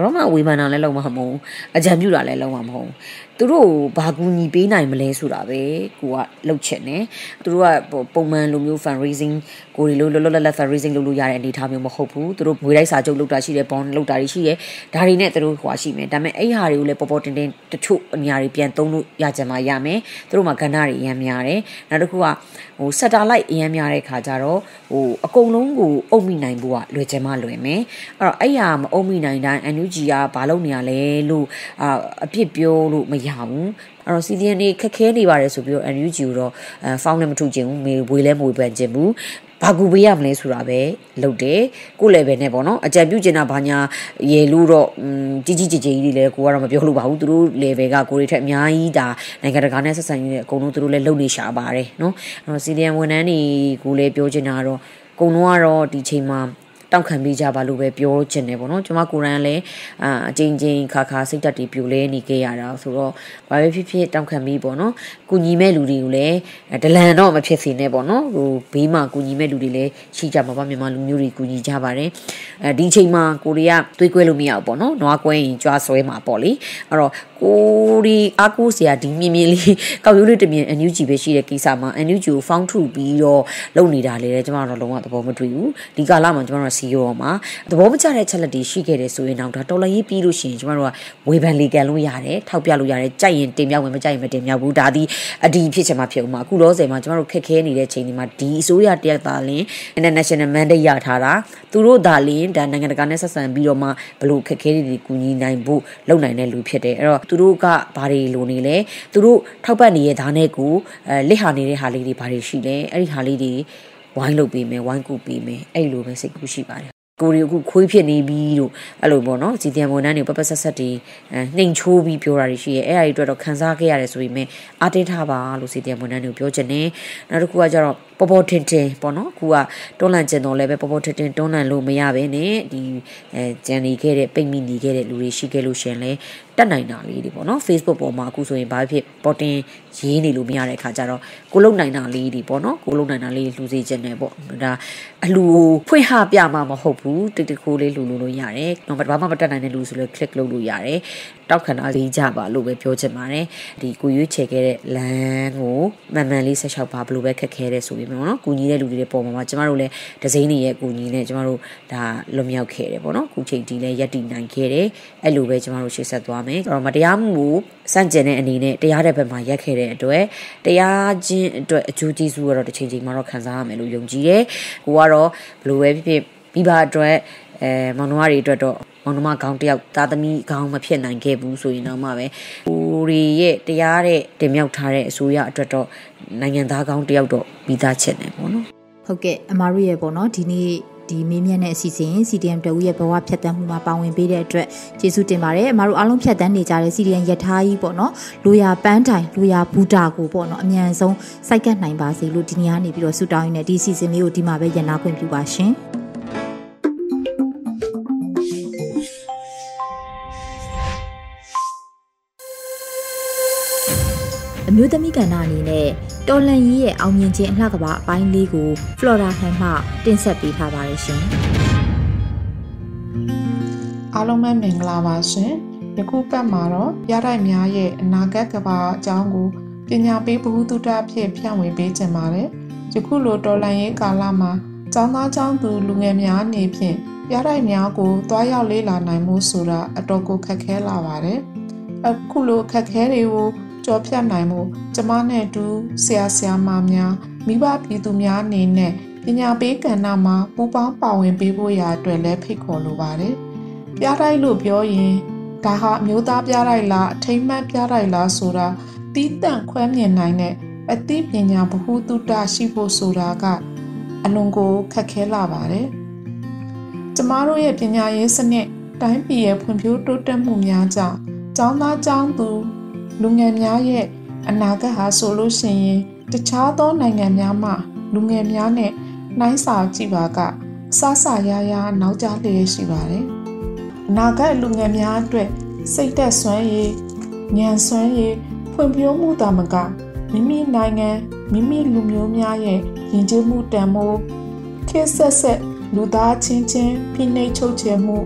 တော့မှဝေဖန်တာလည်းလုံးဝမဟုတ်အကြံပြုတာလည်းလုံးဝမဟုတ်သူတို့ဘာကူညီပေးနိုင်မလဲဆိုတာပဲကိုကလှုပ်ချင်တယ်သူတို့ကပုံမှန်လိုမျိုး fundraising ကိုတွေလို့လောလော fundraising လုပ်လို့ရတဲ့အနေအထားမျိုးမဟုတ်ဘူးသူတို့ငွေတိုက်စာချုပ်လုပ်တာရှိတယ် bond လုပ်တာတွေရှိတယ်ဒါတွေနဲ့သူတို့ဟိုရှိမယ်ဒါပေမဲ့အဲ့ဟာတွေကိုလည်းပေါ်တင်တချို့အများတွေပြန်သုံးလို့ရကြမှာရမယ်သူတို့မှာကဏ္ဍတွေအများများတယ်နောက်တစ်ခုကဟို satellite အများများတဲ့ခါကျတော့ဟိုအကုန်လုံးကိုအုပ်မိနိုင်ဖို့ကလွယ်ချင်မှလွယ်မယ်အဲ့တော့အဲ့ဟာမအုပ်မိနိုင်တိုင်း NUG ကဘာလုပ်နေရလဲလို့အပြစ်ပြောလို့မရဘူးအဲ့တော့ CDM နေခက်ခဲနေပါတယ်ဆိုပြီးတော့ NUG ကိုတော့ဖောင်းလည်းမထုတ်ချင်ဘူးမေဝေးလည်းမဝေးပန်ချင်ဘူးဘာကူပေးရမလဲဆိုတာပဲလုပ်တယ်ကိုယ်လည်းပဲနဲ့ပေါ့နော်အကြံပြုချင်တာဘာညာရေလို့တော့ကြီးကြီးကြီးကြီးလည်းကိုကတော့မပြောလို့ပါဘူးသူတို့ level ကကိုယ်တွေထက်အများကြီးဒါနိုင်ငံတကာနဲ့ဆက်ဆံရေးနဲ့အကုန်လုံးသူတို့လည်းလုပ်နေရှာပါတယ်နော်အဲ့တော့ CDM ဝန်ထမ်းတွေကိုလည်းပြောချင်တာကတော့အကုန်လုံးကတော့ဒီချိန်မှာတောက်ခံပေးကြပါလို့ပဲပြောချင်တယ်ပေါ့နော်ကျွန်မကိုယ်တိုင်လည်းအချင်းချင်းခါစိတ်တက်တွေပြိုလဲနေခဲ့ရတာဆိုတော့ဘာပဲဖြစ်ဖြစ်တောက်ခံပြီးပေါ့နော်ကုညီမဲ့လူတွေကိုလည်းဒလန်တော့မဖြစ်စေနဲ့ပေါ့နော်ဟိုဘေးမှာကုညီမဲ့လူတွေလည်းရှိကြမှာပါမြန်မာလူမျိုးတွေကုညီကြပါတယ်ဒီအချိန်မှာကိုရီးယားတွေးကွဲလို့မရဘူးပေါ့နော်နွားကွဲရင်ကြွားဆွဲမှာပေါ့လေအဲ့တော့ကိုရီအားကိုးစရာဒီမြင်လေးကောက်ရိုးလေးတမြင် NUG ပဲရှိတဲ့ကိစ္စမှာ NUG ကိုဖောင်းထုပြီးတော့လုပ်နေတာလေကျွန်တော်တော့လုံးဝသဘောမတွေ့ဘူးဒီကာလမှာကျွန်တော်စီရောမှာသဘောမကျတဲ့ချက်လက်တွေရှိခဲ့တယ်ဆိုရင်တော့ဒါတော်လည်းရေးပြီးလို့ရှိရင်ကျွန်တော်တို့ကဝေဖန်လေကန်လို့ရတယ်ထောက်ပြလို့ရတယ်ကြိုက်ရင်တင်မြောက်ဝင်မကြိုက်ရင်မတင်မြောက်ဘူးဒါဒီအဒီဖြစ်ချင်မှဖြစ်ဦးမှာအခုလောဆယ်မှာကျွန်တော်တို့ခက်ခဲနေတဲ့ချိန်ဒီမှာဒီအစိုးရတရက်သားလင်း international mandate ရထားတာသူတို့ဒါလင်းဒါနိုင်ငံတကာနဲ့ဆက်ဆံပြီးတော့မှဘလို့ခက်ခဲတွေကူညီနိုင်ဖို့လုပ်နိုင်တဲ့လူဖြစ်တယ်အဲ့တော့သူတို့ကဘာတွေလိုနေလဲသူတို့ထောက်ပံ့နေတဲ့ဓာတ်နဲ့ကိုလက်ဟာနေတဲ့ဟာလေးတွေဘာတွေရှိလဲအဲ့ဒီဟာလေးတွေဝိုင်းလုပ်ပေးမယ်ဝိုင်းကူပေးမယ်အဲ့လိုပဲစိတ်ကူးရှိပါတယ်ကိုရီအခုခွေးဖြစ်နေပြီလို့အဲ့လိုပေါ့နော် CDM ဝန်ထမ်းတွေပပဆက်ဆက်တွေနှိမ်ချိုးပြီးပြောတာတွေရှိရဲအဲ့အရာတွေအတွက်တော့ခံစားခဲ့ရတယ်ဆိုပေမဲ့အားတင်းထားပါလို့ CDM ဝန်ထမ်းတွေကိုပြောချင်တယ်နောက်တစ်ခုကကျတော့ပေါ်ထင်ပေါ့နော်အခုကတွန်းလှန်ကျင်တော့လည်းပဲပေါ်ထင်တွန်းလှန်လို့မရဘဲနဲ့ဒီကြံနေခဲ့တဲ့ပိတ်မိနေခဲ့တဲ့လူတွေရှိခဲ့လို့ရှင်လဲတက်နိုင်တာလေးတွေပေါ့နော် Facebook ပေါ်မှာအခုဆိုရင်ဘာဖြစ်ပေါ်တင်ရေးနေလို့မရတဲ့အခါကျတော့ကိုလုံနိုင်တာလေးတွေပေါ့နော်ကိုလုံနိုင်တာလေးလှူစေချင်တယ်ပေါ့ဒါအလှူဖွင့်ဟပြမှာမဟုတ်ဘူးတိတ်တခိုးလေးလှူလို့ရတယ်တော့ဘာမှမတက်နိုင်တဲ့လူဆိုလို့ click လုပ်လို့ရတယ်တောက်ခံတာလေးကြပါလို့ပဲပြောချင်ပါတယ်ဒီကိုရွေးချယ်ခဲ့တဲ့လမ်းကိုမှန်လေးဆက်လျှောက်ပါဘလို့ပဲခက်ခဲတဲ့ဆိုပြီးနော်ကူညီတဲ့လူတွေပေါ်မှာကျမတို့လည်းဒဇိန်းတွေရဲ့ကူညီနဲ့ကျမတို့ဒါလွန်မြောက်ခဲ့တယ်ပေါ့နော်ခုချိန်ဒီလည်းရက်တည်နိုင်ခဲ့တယ်အဲ့လိုပဲကျမတို့ရှေ့ဆက်သွားမယ်အဲ့တော့မတရားမှုကိုစန့်ကျင်တဲ့အနေနဲ့တရားတဲ့ဘက်မှာရက်ခဲ့တဲ့အတွက်တရားချင်းအတွက်အကျိုးကျေးဇူးကတော့တစ်ချိန်မှာတော့ခံစားရမယ်လို့ယုံကြည်တယ်ကိုကတော့ဘလို့ပဲဖြစ်ဖြစ်မိဘအတွက်မောင်နှမတွေအတွက်တော့မောင်နှမခေါင်းတယောက်သားသမီးခေါင်းမဖြစ်နိုင်ခဲ့ဘူးဆိုရင်တော့မှပဲကိုရီရဲ့တရားတဲ့တင်မြောက်ထားတဲ့အစိုးရအတွက်တော့နိုင်ငံသားခေါင်းတယောက်တော့ပြီးသားချက်နေပေါ့နော်ဟုတ်ကဲ့အမားတို့ရဲ့ပေါ့နော်ဒီနေ့ဒီမေးမြန်းတဲ့အစီအစဉ် CDM တဦးရဲ့ဘဝဖြတ်သန်းမှုမှာပါဝင်ပေးတဲ့အတွက်ကျေးဇူးတင်ပါတယ်အမားတို့အားလုံးဖြတ်သန်းနေကြတဲ့ CDM ရထားကြီးပေါ့နော်လိုရာပန်းတိုင်လိုရာဘူတာကိုပေါ့နော်အမြန်ဆုံးစိုက်ကပ်နိုင်ပါစေလို့ဒီနေ့ကနေပြီးတော့ဆုတောင်းရင်းနဲ့ဒီအစီအစဉ်လေးကိုဒီမှာပဲရန်နာခွင့်ပြုပါရှင်အမျိုးသမီးကဏ္ဍအနေနဲ့တော်လန်ကြီးရဲ့အောင်မြင်ခြင်းအလှကပါအပိုင်းလေးကို Flora Han မှတင်ဆက်ပေးထားပါရရှင်။အားလုံးပဲမင်္ဂလာပါရှင်။ယခုပတ်မှာတော့ပြတိုက်များရဲ့အနာဂတ်ကဘာအကြောင်းကိုပညာပေးဗဟုသုတအဖြစ်ဖြန့်ဝေပေးခြင်းပါတယ်။ယခုလိုတော်လန်ရေးကာလမှာကျောင်းသားကျောင်းသူလူငယ်များအနေဖြင့်ပြတိုက်များကိုတွားရောက်လေ့လာနိုင်မှုဆိုတာအတော်ကိုခက်ခဲလာပါတယ်။အခုလိုခက်ခဲတွေကိုကြော်ဖြတ်နိုင်မှုကျမနဲ့တူဆရာမများမိဘပြည်သူများအနေနဲ့ပညာပေးကဏ္ဍမှာပူးပေါင်းပါဝင်ပေးဖို့ရာအတွက်လည်းဖိတ်ခေါ်လိုပါတယ်။ပြတိုက်လို့ပြောရင်ဒါဟာအမျိုးသားပြတိုက်လားအထိမ်းအမှတ်ပြတိုက်လားဆိုတာတီးတန့်ခွဲမြင်နိုင်တဲ့အသိပညာဗဟုသုတရှိဖို့ဆိုတာကအလွန်ကိုခက်ခဲလာပါတယ်။ကျမတို့ရဲ့ပညာရေးစနစ်တိုင်းပြည်ရဲ့ဖွံ့ဖြိုးတိုးတက်မှုများကြောင့်ကျောင်းသားကျောင်းသူလူငယ်များရဲ့အနာဂတ်ဟာဆိုလို့ရှိရင်တခြားသောနိုင်ငံများမှလူငယ်များနဲ့နှိုင်းစာကြည့်ပါကအစရနောက်ကျလျက်ရှိပါတယ်။အနာဂတ်လူငယ်များအတွက်စိတ်သက်စွမ်းရည်ဉာဏ်စွမ်းရည်ဖွံ့ဖြိုးမှုသာမကမိမိနိုင်ငံမိမိလူမျိုးများရဲ့ယဉ်ကျေးမှုတန်ဖိုးခေတ်ဆက်လူသားချင်းဖိနှိပ်ချုပ်ချယ်မှု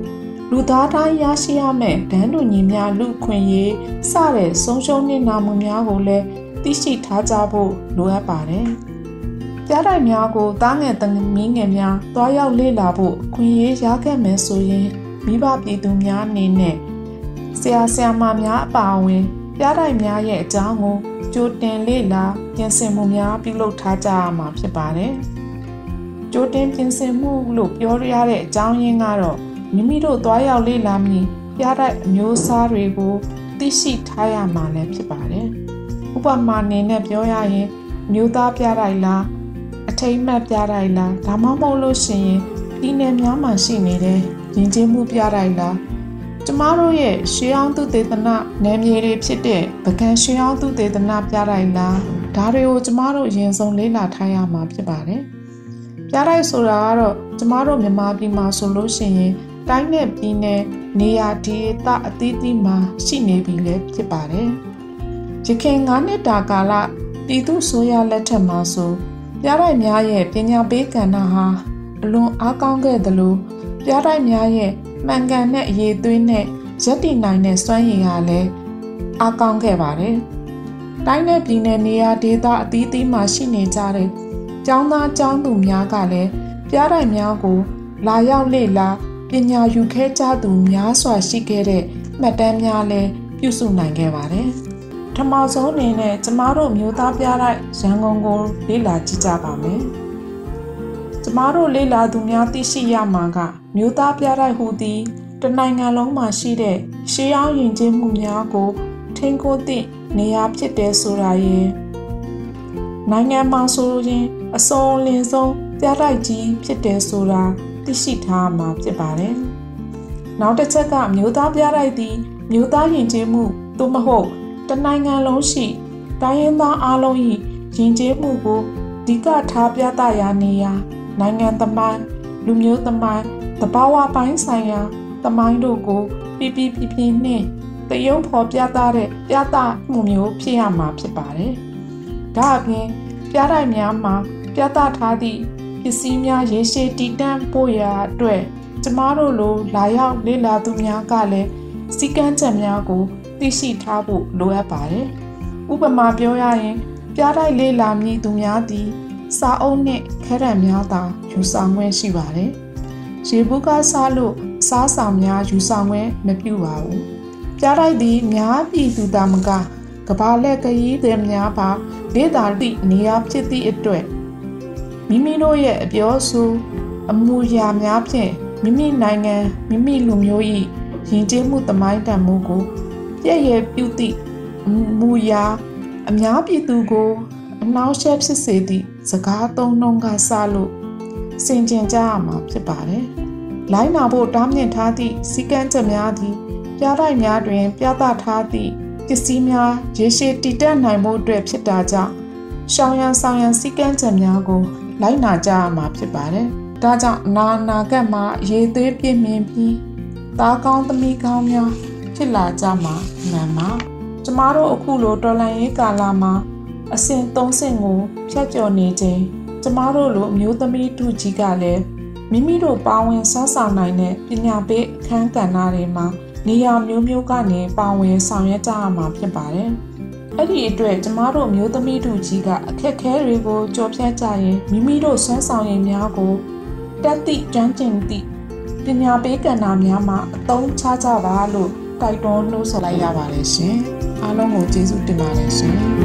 လူသားတိုင်းရရှိရမယ့်ဒန်းတူညီများလူခွင့်ရေးစတဲ့ဆုံးရှုံးနစ်နာမှုများကိုလည်းသိရှိထားကြဖို့လိုအပ်ပါတယ်။ပြားတိုင်များကိုသားငယ်သမီးငယ်များတွားရောက်လေ့လာဖို့ခွင့်ရေးရခဲ့မယ်ဆိုရင်မိဘပြည်သူများအနေနဲ့ဆရာဆရာမများအပါအဝင်ပြားတိုင်များရဲ့အကြောင်းကိုကြိုတင်လေ့လာပြင်ဆင်မှုများပြုလုပ်ထားကြရမှာဖြစ်ပါတယ်။ကြိုတင်ပြင်ဆင်မှုလို့ပြောရတဲ့အကြောင်းရင်းကတော့မိမိတို့တွားရောက်လေ့လာမည့်ပြားတိုင်အမျိုးအစားတွေကိုသိရှိထားရမှာလည်းဖြစ်ပါတယ်။ဥပမာအနေနဲ့ပြောရရင်မျိုးသားပြားတိုင်လားအထိမ်းအမှတ်ပြားတိုင်လားဒါမှမဟုတ်လို့ရှိရင်ပြည်နယ်များမှာရှိနေတဲ့ယဉ်ကျေးမှုပြားတိုင်လားကျမတို့ရဲ့ရှေးအောင်သူတေသနနယ်မြေတွေဖြစ်တဲ့ပကံရှေးအောင်သူတေသနပြားတိုင်လားဒါတွေကိုကျမတို့အရင်ဆုံးလေ့လာထားရမှာဖြစ်ပါတယ်။ပြားတိုင်ဆိုတာကတော့ကျမတို့မြန်မာပြည်မှာဆိုလို့ရှိရင်တိုင်းနဲ့ပြည်နယ်နေရာဒေသအသီးသီးမှာရှိနေပြီလည်းဖြစ်ပါတယ်။ရခိုင်9နှစ်တာကာလပြည်သူ့ဆိုရလက်ထက်မှာဆိုပြားတိုင်များရဲ့ပညာပေးကဏ္ဍဟာအလွန်အားကောင်းခဲ့သလိုပြားတိုင်များရဲ့မှန်ကန်တဲ့အရေးသွေးနဲ့ရပ်တည်နိုင်တဲ့စွမ်းရည်ဟာလည်းအားကောင်းခဲ့ပါတယ်။တိုင်းနဲ့ပြည်နယ်နေရာဒေသအသီးသီးမှာရှိနေကြတဲ့ကျောင်းသားကျောင်းသူများကလည်းပြားတိုင်များကိုလာရောက်လေ့လာပညာယူခဲ့ကြသူများစွာရှိခဲ့တဲ့မှတ်တမ်းများလည်းပြုစုနိုင်ခဲ့ပါတယ်။ထမဆုံးအနေနဲ့ကျမတို့မျိုးသားပြားတိုင်ရန်ကုန်ကိုလေ့လာကြည့်ကြပါမယ်။ကျမတို့လေ့လာသူများသိရှိရမှာကမျိုးသားပြားတိုင်ဟူသည်တနိုင်ငံလုံးမှာရှိတဲ့ရှေးအောင်ယဉ်ကျေးမှုများကိုထိန်းကိုသည့်နေရာဖြစ်တဲ့ဆိုတာရဲ့နိုင်ငံမှာဆိုရင်အစုံလင်ဆုံးပြားတိုင်ကြီးဖြစ်တဲ့ဆိုတာသိရှိထားမှာဖြစ်ပါတယ်။နောက်တစ်ချက်ကမျိုးသားပြားတိုင်သည်မျိုးသားယဉ်ကျေးမှုသို့မဟုတ်တနိုင်ငံလုံးရှိတိုင်းရင်းသားအလုံး၏ယဉ်ကျေးမှုကိုအဓိကထားပြသရာနေရာနိုင်ငံသမိုင်းလူမျိုးသမိုင်းသဘာဝပိုင်းဆိုင်ရာသမိုင်းတို့ကိုပြပြနှင့်တရုံဖော်ပြသတဲ့ပြသမှုမျိုးဖြစ်ရမှာဖြစ်ပါတယ်။ဒါအပြင်ပြတိုင်များမှာပြသထားသည့်ပစ္စည်းများရေရှည်တည်တံ့ဖို့ရာအတွက်ကျမတို့လိုလာရောက်လေ့လာသူများကလည်းစည်းကမ်းချက်များကိုသိရှိထားဖို့လိုအပ်ပါတယ်။ဥပမာပြောရရင်ပြတိုင်လေ့လာမည့်သူများသည်စာအုပ်နှင့်ခဲတံများသာယူဆောင်ခွင့်ရှိပါတယ်။ရေဘူးကစားလို့စားဆောင်များယူဆောင်ခွင့်မပြုပါဘူး။ပြတိုင်သည်များပြည်သူသားမကကဘာလက်ခရီးသည်များပါဒေသသည့်နေရာဖြစ်သည့်အတွက်မိမိတို့ရဲ့အပြောဆိုအမူအရာများဖြင့်မိမိနိုင်ငံမိမိလူမျိုး၏ယဉ်ကျေးမှုသမိုင်းတန်မှုကိုပြည့်ရပြုသည့်အမူအရာအများပြည်သူကိုအနှောင့်အယှက်ဖြစ်စေသည့်စကားသုံးနှုန်းကစလို့ဆင်ခြင်ကြရမှာဖြစ်ပါတယ်။လိုင်းနာဖို့တားမြစ်ထားသည့်စည်းကမ်းချက်များသည်ပြတိုင်များတွင်ပြသထားသည့်ပစ္စည်းများရေရှည်တည်တံ့နိုင်ဖို့အတွက်ဖြစ်တာကြောင့်ရှောင်ရန်ဆောင်ရန်စည်းကမ်းချက်များကိုလိုက်နာကြရမှာဖြစ်ပါတယ်။ဒါကြောင့်နာဂတ်မှာရေသွေးပြည့်မြင်ပြီးသားကောင်းသမီးကောင်းများဖြစ်လာကြမှာမှန်ပါ။ကျမတို့အခုလိုတော်လှန်ရေးကာလမှာအဆင့်၃ဆင့်ကိုဖြတ်ကျော်နေချိန်ကျမတို့လိုအမျိုးသမီးတူကြီးကလည်းမိမိတို့ပါဝင်ဆွမ်းဆောင်နိုင်တဲ့ပညာပေးအခန်းကဏ္ဍတွေမှာနေရာမျိုးမျိုးကနေပါဝင်ဆောင်ရွက်ကြရမှာဖြစ်ပါတယ်။အဲ့ဒီအတွက်ကျမတို့မျိုးသမီးတို့ကြီးကအခက်အခဲတွေကိုကြော်ဖြတ်ကြရင်မိမိတို့ဆွမ်းဆောင်ရည်များကိုတက်သည့်ကျွမ်းကျင်သည့်ပညာပေးကဏ္ဍများမှာအသုံးချကြပါလို့တိုက်တွန်းနှိုးဆော်လိုက်ရပါတယ်ရှင်။အားလုံးကိုကျေးဇူးတင်ပါတယ်ရှင်။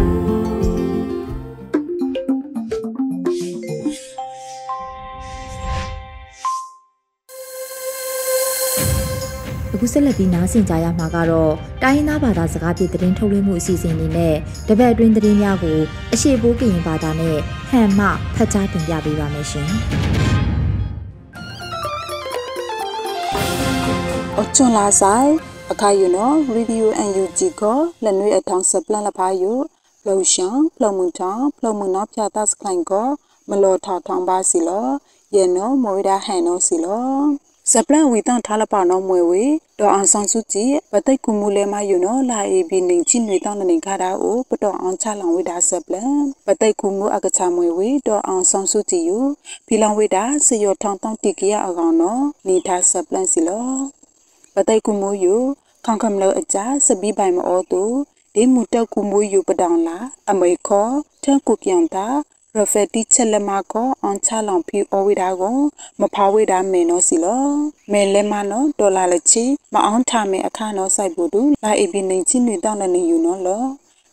အခုဆက်လက်ပြီးနားဆင်ကြရမှာကတော့တိုင်းရင်းသားဘာသာစကားဖြင့်သတင်းထုတ်လွှင့်မှုအစီအစဉ်အနေနဲ့တပတ်အတွင်းသတင်းများကိုအရှိပိုးကရင်ဘာသာနဲ့ဟန်မှဖတ်ကြားတင်ပြပေးပါမယ်ရှင်။အချွန်လာဆိုင်အခါယူနော် RadioNUG ကိုလက်နွေအထောင်စပလန်လဖာယူလှုပ်ရှောင်းလှုံမှုထောင်လှုံမှုနောက်ဖြာသစခိုင်ကိုမလောထောင်ထောင်ပါစီလောယေနောမွေဒါဟန်နောစီလောစပလန်ဝီတန်ထားလပါနောမွေဝေဒေါ်အောင်ဆောင်စုကြည်ပတိတ်ကူမူလဲမယူနော်လာအေဘီနေချင်းတွေတောင်းနေခါတာအိုပတော်အောင်ချလောင်ဝေဒါစပလန်ပတိတ်ကူမူအကချမွေဝေဒေါ်အောင်ဆောင်စုကြည်ယူဖီလောင်ဝေဒါစေရထောင်တောင်းတိကရအကောင်နော်နေထားစပလန်စီလောปะไตกุโมอยู่คังคำเลออาจาสบีใบมาออตูဒီမူတက်ကူမွေယူပဒေါင်လာအမေခောထန်ကူကျန်တာရဖက်တီချက်လက်မကောအန်ချလောင်ဖီအဝိဒါကိုမဖာဝိဒါမေနောစီလောမဲလက်မနောဒေါ်လာလက်ချီမအောင်ထားမေအခါနောဆိုင်ဘူးတူလာအဘိနေချင်းနေတောင်းနေယူနော်လော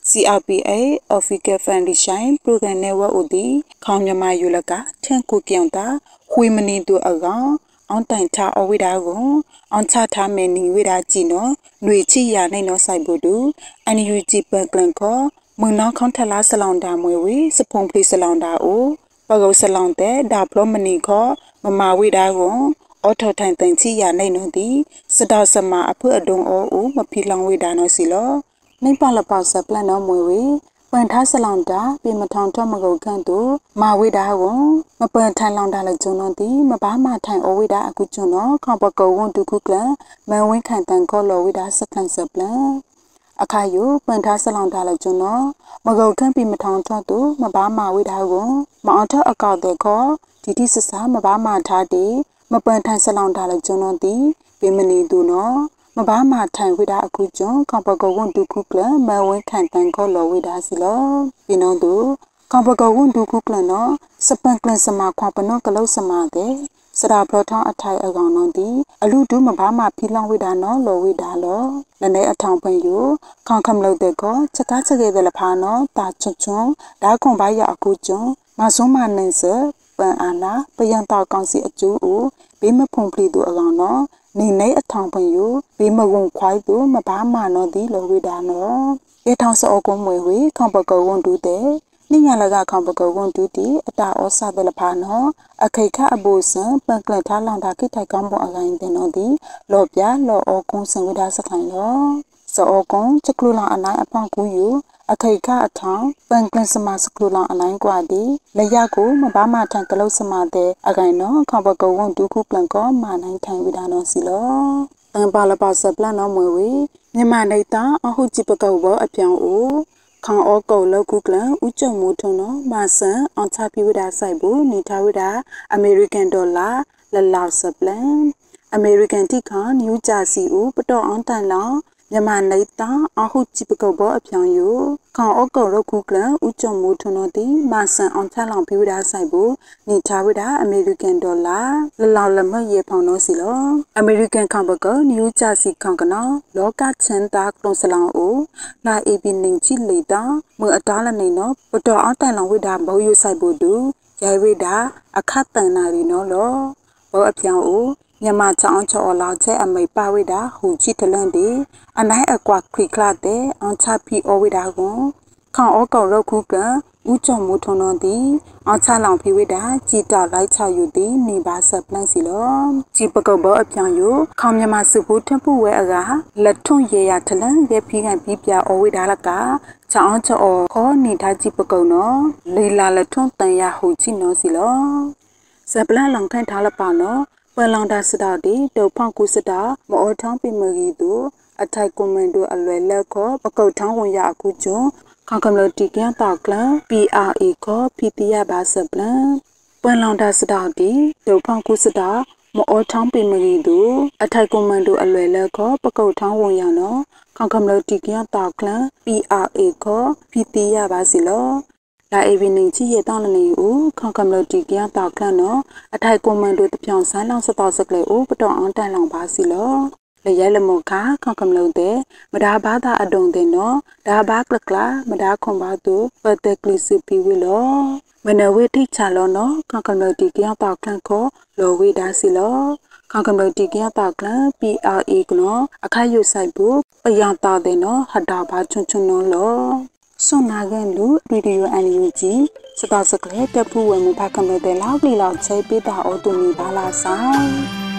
CRPA Official Foundation Program Network ဦးဒီခေါင်မြမယူလကထန်ကူကျန်တာခွေမနီတူအကောင်အောင်တိုင်ထားအဝိဒါကိုအောင်ချထားမယ်နေဝိဒါကြည့်နော်ຫນွေချီရနိုင်နော်ဆိုင်ဘူးတူ NUG ပန်ကလန်ကောမုံနောင်းခေါင်းထလာဆလောင်တာမွေဝေစဖုံပလီဆလောင်တာအိုပကုတ်ဆလောင်တဲ့ဒါဖလောမနီခောမမဝိဒါကိုအော်ထော်ထိုင်တိုင်ချီရနိုင်နော်ဒီစတောက်စမအဖွအဒုံအိုမဖီလောင်ဝိဒါနော်စီလောနေပါလပေါဆပလန်နော်မွေဝေပန်ထားဆလောင်တာပြမထောင်တော့မကုတ်ခန့်တို့မဝိဒါကိုမပန်ထိုင်လောင်တာလည်းကျုံတော့ဒီမဘာမထိုင်အဝိဒါအခုကျုံတော့ခေါပကုတ်ဝန်တုခုကလမန်ဝင်းခိုင်တန်ကောလောဝိဒါစကန်ဆပလန်အခါယူပန်ထားဆလောင်တာလည်းကျုံတော့မကုတ်ခန့်ပြမထောင်တော့တို့မဘာမဝိဒါကိုမအောင်ထအကောက်တဲ့ခေါဒီတိဆဆာမဘာမထားတဲ့မပန်ထိုင်ဆလောင်တာလည်းကျုံတော့ဒီပြမနေသူနော်မဘာမထိုင်ဝိဒါအခုကျုံခေါပကုတ်ဝန်တုခုကလမန်ဝင်းခိုင်တန်ကောလောဝိဒါစီလောပြနောသူခေါပကုတ်ဝန်တုခုကလနော်စပန်ကလစမခွာပနောကလုစမတဲ့စရာပလထောင်းအထိုင်အကောင်နော်ဒီအလူဒုမဘာမဖီလောင်ဝိဒါနော်လောဝိဒါလောလည်းနေအထောင်ပင်ယူခေါခမ်လို့တဲ့ကောချက်ကားချက်ခဲ့တဲ့လဖာနော်တာချွတ်ချွန်းဒါခွန်ပါရအခုကျုံမဆုံးမနိုင်စပန်အာနာပယံတောက်ကောင်စီအကျူဦးဘေးမဖုန်ဖလီသူအကောင်နော်နေနေအထောင်ပင်ယူဘေးမကုံခွိုင်းသူမဘာမနော်ဒီလောဝိဒါနော်ရေထောင်စောကုံမွေဝေခေါပကုတ်ဝန်တူတဲ့နိညာလကခေါပကုတ်ဝန်တူတီအတာဩဆတဲ့လဖာနော်အခိခအဘူစံပန်ကလထားလောင်တာခိထိုက်ကောင်းပေါ်အလိုင်းတင်တော့ဒီလော့ပြလော့ဩကုန်းစံဝိဒါစခိုင်လောစောကုန်းချကလူလောင်အနိုင်အဖောင်းကူယူအခိခအထောင်ပန်ကလစမစကလူလောင်အနိုင်ကွာဒီလရကိုမဘာမထန်ကလုတ်စမတဲ့အခိုင်နော်ခေါပကုတ်ဝန်တူခုပလန်ကောမာနိုင်ထိုင်ဝိဒါနော်စီလောတန်ပါလပါစပလန်နော်မွေဝေမြန်မာနေတာအဟုတ်ကြည့်ပကောက်ဘောအပြောင်းအိုခေါင်အောကုတ်လောက်ခုကလန်ဥကြုံမိုးထုံနော်မာဆန်အောင်ချပြဝိဒါဆိုင်ဘူးနေထားဝိဒါအမေရိကန်ဒေါ်လာလလောက်စပလန်အမေရိကန်တိခါနယူးဂျာစီဦးပတော်အောင်တန်လောင်မြန်မာနေတာအဟုတ်ကြည့်ပကောက်ဘောအပြောင်းယူခေါင်အောကုတ်လောက်ခုကလန်ဥကြုံမိုးထုံနော်ဒီမာဆန်အောင်ချလောင်ပြဝိဒါဆိုင်ဘူးနေထားဝိဒါအမေရိကန်ဒေါ်လာလလောက်လမရေဖောင်နော်စီလောအမေရိကန်ခေါင်ပကောနယူးဂျာစီခေါင်ကနော်လောကချန်တာကလုံစလောင်အိုလာအေဘီနင်းချီလေတာမအတားလနေနော်ပတော်အောင်တန်လောင်ဝိဒါဘောယူဆိုင်ဘူးတူရိုင်ဝိဒါအခတ်တန်နာရီနော်လောဘောအပြောင်းအိုမြန်မာချောင်းချောလောက်ချက်အမိပါဝိဒါဟူချီတလန်ဒီအနိုင်အကွာခွိခလာတဲ့အောင်ချဖီအဝိဒါကိုခေါအောကောက်ရောက်ခုကဥကြုံမူထုံတော်သည်အောင်ချလောင်ဖီဝိဒါကြည်တာလိုက်ချယူသည်နေပါဆပ်ပလန့်စီလောကြည်ပကုတ်ဘောအပြောင်းယူခေါမြန်မာစုဘူးထပ်ဖို့ဝဲအကလက်ထွန်ရေရထလန်ရဲ့ဖီကန်ပြီးပြအဝိဒါလကချောင်းချောခေါနေထားကြည်ပကုတ်နော်လေလာလက်ထွန်တန်ရဟူချီနော်စီလောဆပ်ပလန့်လောင်ခန့်ထားလပါနော်ပန်လောင်တာစတာဒီတုတ်ဖောင်းကူစတာမအောထောင်းပြမကြီးသူအထိုက်ကွန်မန်တို့အလွယ်လက်ခေါ်ပကုတ်ထောင်းဝင်ရအခုကျွန်းခေါကမလို့တီကန်တောက်ကလန် PRA ခေါ်ဖီတီယဘာစပလန်ပန်လောင်တာစတာဒီတုတ်ဖောင်းကူစတာမအောထောင်းပြမကြီးသူအထိုက်ကွန်မန်တို့အလွယ်လက်ခေါ်ပကုတ်ထောင်းဝင်ရနော်ခေါကမလို့တီကန်တောက်ကလန် PRA ခေါ်ဖီတီယဘာစီလောလာအေဗီနင်းချီရတောင်းနေဦးခေါကမလို့တီကန်တောက်ကလန်နော်အထိုက်ကွန်မန်တို့တပြောင်ဆန်းလောင်စတော်စကလေဦးပတော်အောင်တန်လောင်ပါစီလောလေရဲလမောခါခေါကမလို့တဲ့မဒါဘာသာအဒုံတဲ့နော်ဒါဘာကလကလာမဒါခွန်ပါသူပတ်တက်ကလစ်ပီဝီလောမနဝေတိချလောနော်ခေါကမလို့တီကန်တောက်ကလန်ခေါ်လောဝေဒါစီလောခေါကမလို့တီကန်တောက်ကလန် PRA ကနော်အခါယူဆိုင်ဘူးပယံတာတဲ့နော်ဟဒါဘာချွန်းချွန်းနော်လောစွန်နာကန်လူရေဒီယိုNUGစတာစကလေတက်ဖူးဝဲမဖကမတဲ့လောက်လီလောက်ချဲပေးတာအော်တူမီပါလာဆိုင်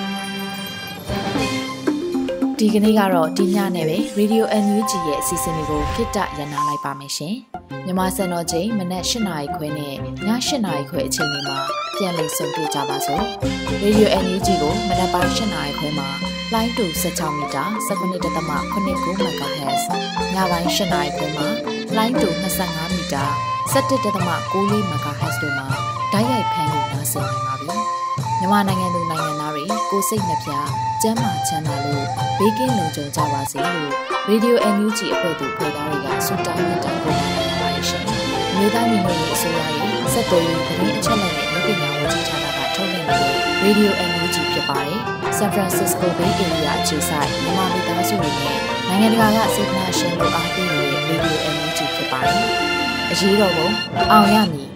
ဒီကနေ့ကတော့ဒီညနဲ့ပဲ Radio NUG ရဲ့အစီအစဉ်လေးကိုခਿੱတရနာလိုက်ပါမယ်ရှင်မြန်မာစံတော်ချိန်မနက်၈:00နာရီခွဲနဲ့ည8:00နာရီခွဲအချိန်တွေမှာပြန်လည်ဆုံတွေ့ကြပါစို့ Radio NUG ကိုမနက်ပိုင်း8:00နာရီခွဲမှာလိုင်းတူ16မီတာ 19.89 MHz ညပိုင်း8:00နာရီခွဲမှာလိုင်းတူ25မီတာ 17.94 MHz တို့မှာဓာတ်ရိုက်ဖမ်းလို့နားဆင်နိုင်ပါပြီမြန်မာနိုင်ငံသူနိုင်ငံသားတွေတွေကိုစိတ်နှပြကျန်းမာချမ်းသာလို့ဘေးကင်းလုံခြုံကြပါစေလို့ Radio NUG အဖွဲ့သူဖွဲ့သားတွေကဆုတောင်းမြတ်တာပို့လာနေပါတယ်ရှင်။မြေသားညီမတွေအစိုးရရဲ့စက်တော်ရင်သတင်းအချက်အလက်နဲ့လူပညာဝန်ကြီးဌာနကထုတ်လွှင့်နေတဲ့ Radio NUG ဖြစ်ပါတယ်။ San Francisco Bay Area အခြေစိုက်မြန်မာမိသားစုတွေနဲ့နိုင်ငံတကာကစေတနာရှင်တို့အားပေးနေတဲ့ Radio NUG ဖြစ်ပါတယ်။အရေးတော်ပုံအောင်ရမည်